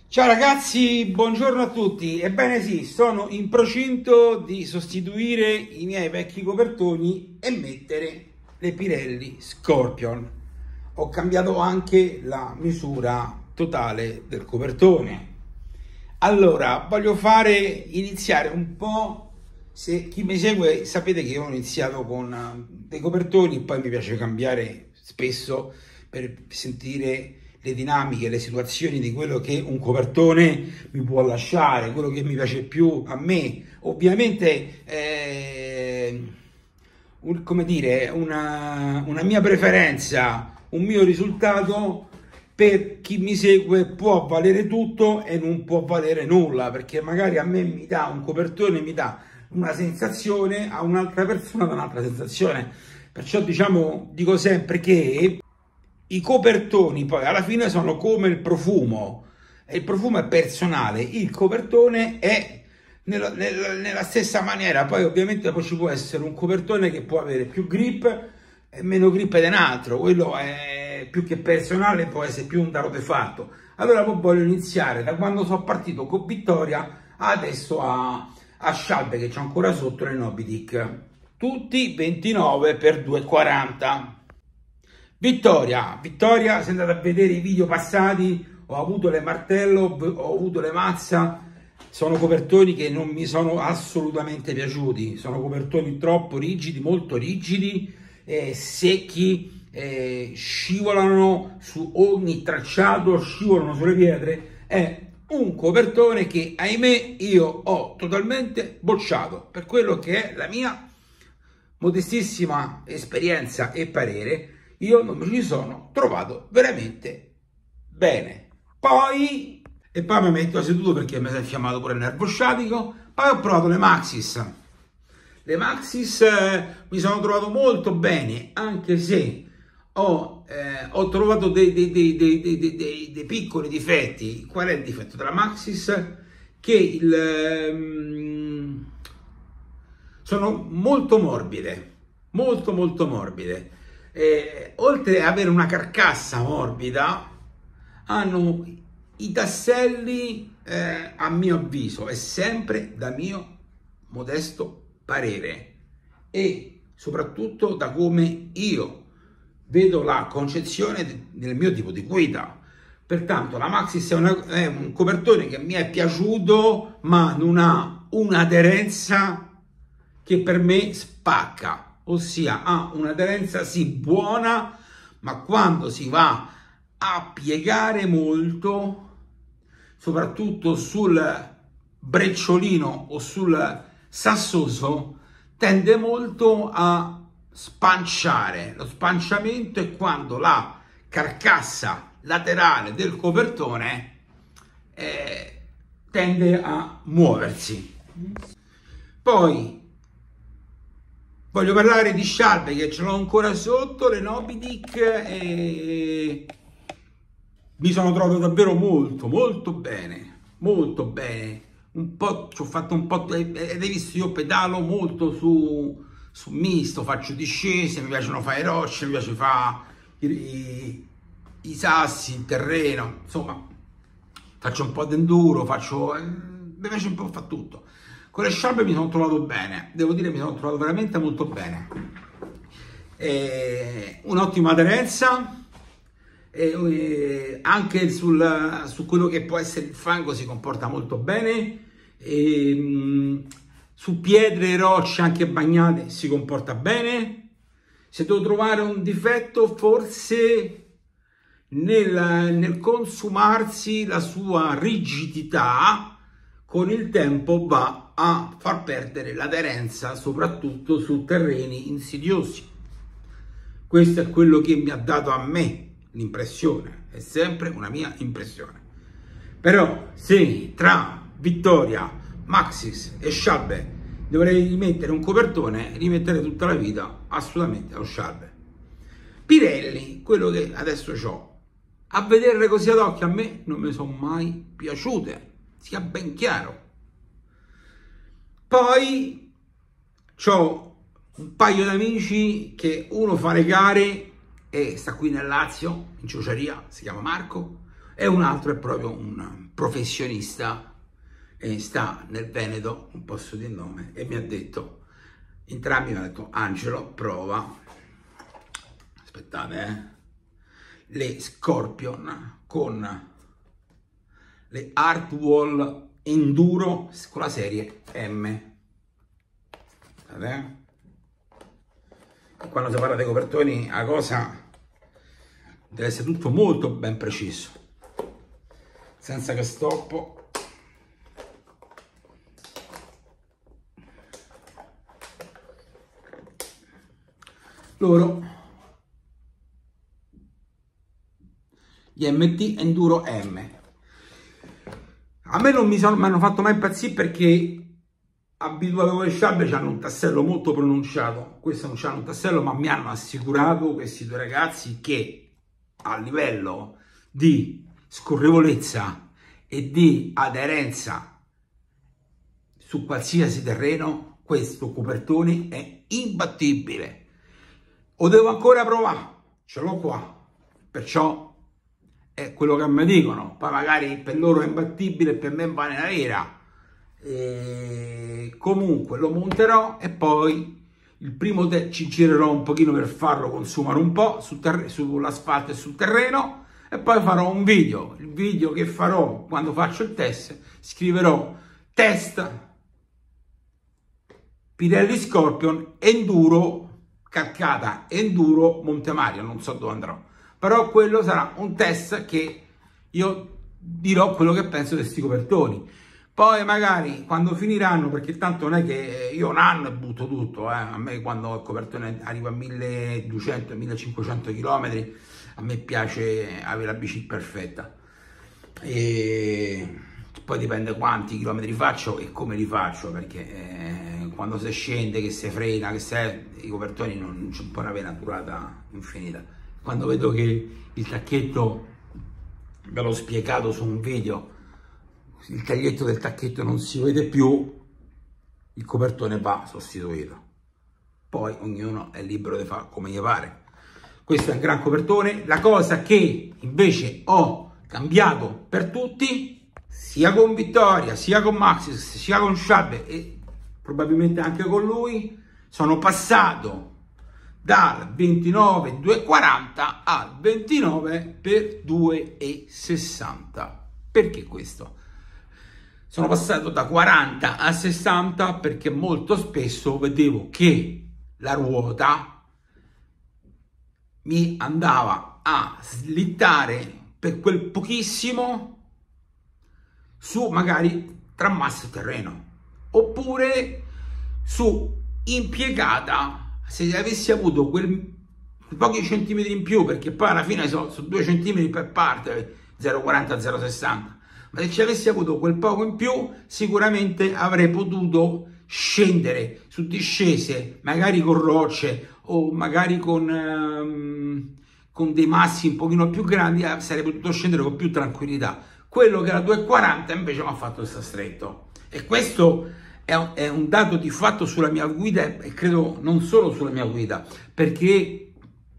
Ciao ragazzi, buongiorno a tutti. Ebbene sì, sono in procinto di sostituire i miei vecchi copertoni e mettere le Pirelli Scorpion. Ho cambiato anche la misura totale del copertone. Allora, voglio iniziare un po'. Se chi mi segue sapete che io ho iniziato con dei copertoni, poi mi piace cambiare spesso per sentire le dinamiche, le situazioni di quello che un copertone mi può lasciare, quello che mi piace più a me. Ovviamente, come dire, una mia preferenza, un mio risultato per chi mi segue può valere tutto e non può valere nulla, perché magari a me mi dà un copertone, mi dà una sensazione, a un'altra persona dà un'altra sensazione. Perciò dico sempre che i copertoni poi alla fine sono come il profumo, e il profumo è personale, il copertone è nella stessa maniera. Poi ovviamente poi ci può essere un copertone che può avere più grip e meno grip di un altro, quello è più che personale, può essere più un dato di fatto. Allora poi voglio iniziare da quando sono partito con Vittoria adesso a Schalbe, che c'ho ancora sotto le Nobidic, tutti 29 x 240. Vittoria, se andate a vedere i video passati, ho avuto le martello, ho avuto le mazza, sono copertoni che non mi sono assolutamente piaciuti, sono copertoni troppo rigidi, molto rigidi, secchi, scivolano su ogni tracciato, scivolano sulle pietre. È un copertone che, ahimè, io ho totalmente bocciato per quello che è la mia modestissima esperienza e parere. Io non mi ci sono trovato veramente bene. Poi mi metto seduto perché mi si è infiammato pure il nervo sciatico. Poi ho provato le Maxxis. Le Maxxis mi sono trovato molto bene, anche se ho trovato dei piccoli difetti. Qual è il difetto della Maxxis? Che sono molto morbide, molto morbide. Oltre ad avere una carcassa morbida, hanno i tasselli, a mio avviso, e sempre da mio modesto parere, e soprattutto da come io vedo la concezione del mio tipo di guida. Pertanto la Maxxis è un copertone che mi è piaciuto, ma non ha un'aderenza che per me spacca. Ossia ha un'aderenza sì buona, ma quando si va a piegare molto, soprattutto sul brecciolino o sul sassoso, tende molto a spanciare. Lo spanciamento è quando la carcassa laterale del copertone tende a muoversi. Poi voglio parlare di Schalbe, che ce l'ho ancora sotto, le Nobidic, e mi sono trovato davvero molto bene, molto bene. Un po' ci ho fatto un po', ed hai visto, io pedalo molto su misto, faccio discese, mi piacciono fare rocce, mi piace fare i sassi, il terreno, insomma faccio un po' di enduro, mi piace un po' fare tutto. Con le Schalbe mi sono trovato bene, devo dire, mi sono trovato veramente molto bene. Un'ottima aderenza, anche su quello che può essere il fango si comporta molto bene, su pietre e rocce anche bagnate si comporta bene. Se devo trovare un difetto, forse nel consumarsi la sua rigidità, con il tempo va a far perdere l'aderenza, soprattutto su terreni insidiosi. Questo è quello che mi ha dato a me l'impressione, è sempre una mia impressione. Però se tra Vittoria, Maxxis e Schalbe dovrei rimettere un copertone, rimetterei tutta la vita assolutamente allo Schalbe. Pirelli, quello che adesso ho, a vederle così ad occhio, a me non mi sono mai piaciute, sia ben chiaro. Poi ho un paio di amici che uno fa le gare e sta qui nel Lazio, in Ciociaria, si chiama Marco, e un altro è proprio un professionista e sta nel Veneto, non posso dire il nome, e mi ha detto, entrambi mi hanno detto: Angelo, prova, aspettate, le Scorpion con le Hardwall Enduro con la serie M. Guardate. Quando si parla dei copertoni, la cosa deve essere tutto molto ben preciso, senza che stoppo. Loro, gli MT Enduro M, a me non mi hanno fatto mai impazzire, perché abituato con le sciabe hanno un tassello molto pronunciato. Questo non c'hanno un tassello, ma mi hanno assicurato questi due ragazzi che a livello di scorrevolezza e di aderenza su qualsiasi terreno questo copertone è imbattibile. Lo devo ancora provare, ce l'ho qua, perciò è quello che mi dicono. Poi magari per loro è imbattibile, per me va nella vera. E comunque lo monterò e poi il primo ci girerò un pochino per farlo consumare un po' sull'asfalto e sul terreno, e poi farò un video. Il video che farò quando faccio il test, scriverò test Pirelli Scorpion Enduro calcata Enduro Montemario, non so dove andrò, però quello sarà un test che io dirò quello che penso di questi copertoni. Poi magari quando finiranno, perché tanto non è che io un anno e butto tutto, a me quando il copertone arriva a 1200-1500 km, a me piace avere la bici perfetta, e poi dipende quanti chilometri faccio e come li faccio, perché quando si scende, che si frena, i copertoni non c'è un po' una pena durata infinita. Quando vedo che il tacchetto, ve l'ho spiegato su un video, il taglietto del tacchetto non si vede più, il copertone va sostituito. Poi ognuno è libero di fare come gli pare. Questo è un gran copertone. La cosa che invece ho cambiato per tutti, sia con Vittoria, sia con Maxis, sia con Sciabe e probabilmente anche con lui, sono passato dal 29,240 al 29 per 2,60. Perché questo? Sono passato da 40 a 60 perché molto spesso vedevo che la ruota mi andava a slittare per quel pochissimo su magari tra massa e terreno, oppure su impiegata, se avessi avuto quei pochi centimetri in più, perché poi alla fine sono 2 centimetri per parte, 0,40-0,60. Ma se ci avessi avuto quel poco in più, sicuramente avrei potuto scendere su discese, magari con rocce o magari con dei massi un pochino più grandi, sarei potuto scendere con più tranquillità. Quello che era 2,40 invece mi ha fatto questo stretto. E questo è un dato di fatto sulla mia guida, e credo non solo sulla mia guida, perché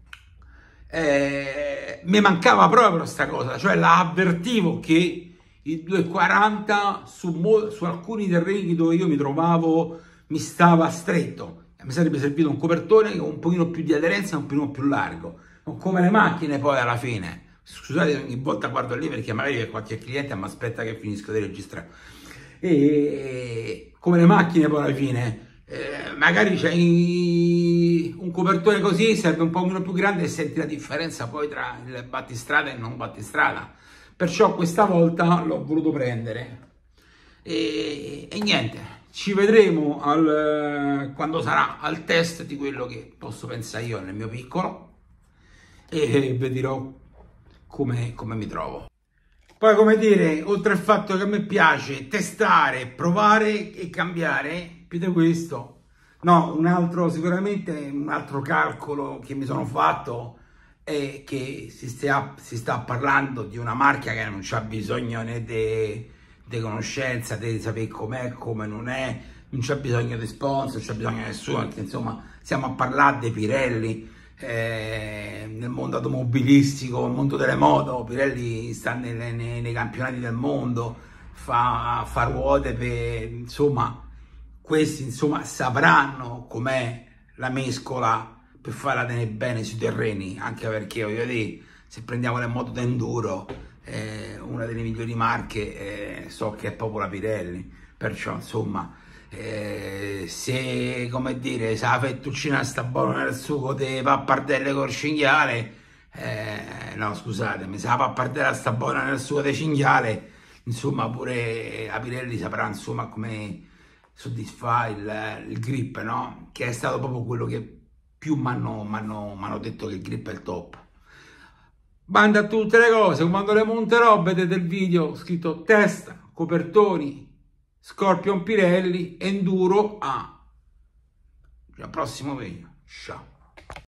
mi mancava proprio questa cosa, cioè la avvertivo che il 2,40 su alcuni terreni dove io mi trovavo mi stava stretto, mi sarebbe servito un copertone con un pochino più di aderenza e un pochino più largo, come le macchine poi alla fine. Scusate, ogni volta guardo lì perché magari qualche cliente mi aspetta che finisco di registrare, e come le macchine poi alla fine, magari c'è un copertone così, serve un pochino più grande e senti la differenza poi tra il battistrada e il non battistrada. Perciò questa volta l'ho voluto prendere e niente, ci vedremo quando sarà al test di quello che posso pensare io nel mio piccolo, e vi dirò come mi trovo. Poi, come dire, oltre al fatto che a me piace testare, provare e cambiare, più di questo, no, sicuramente un altro calcolo che mi sono fatto è che si sta parlando di una marca che non c'ha bisogno né di conoscenza, di sapere com'è, come non è, non c'è bisogno di sponsor, non c'è bisogno di nessuno, perché insomma stiamo a parlare dei Pirelli, nel mondo automobilistico, nel mondo delle moto. Pirelli sta nei campionati del mondo, fa ruote per, insomma, questi insomma sapranno com'è la mescola per farla tenere bene sui terreni, anche perché voglio dire, se prendiamo le moto d'enduro, una delle migliori marche so che è proprio la Pirelli, perciò insomma se, come dire, se la fettuccina sta buona nel sugo di pappardelle col cinghiale, no scusatemi, se la pappardella sta buona nel sugo di cinghiale, insomma pure la Pirelli saprà insomma come soddisfa il grip, no? Che è stato proprio quello che più mi hanno detto che il grip è il top. Banda a tutte le cose, quando le monterò vedete il video scritto testa, copertoni, Scorpion Pirelli, Enduro A. Al prossimo video, ciao.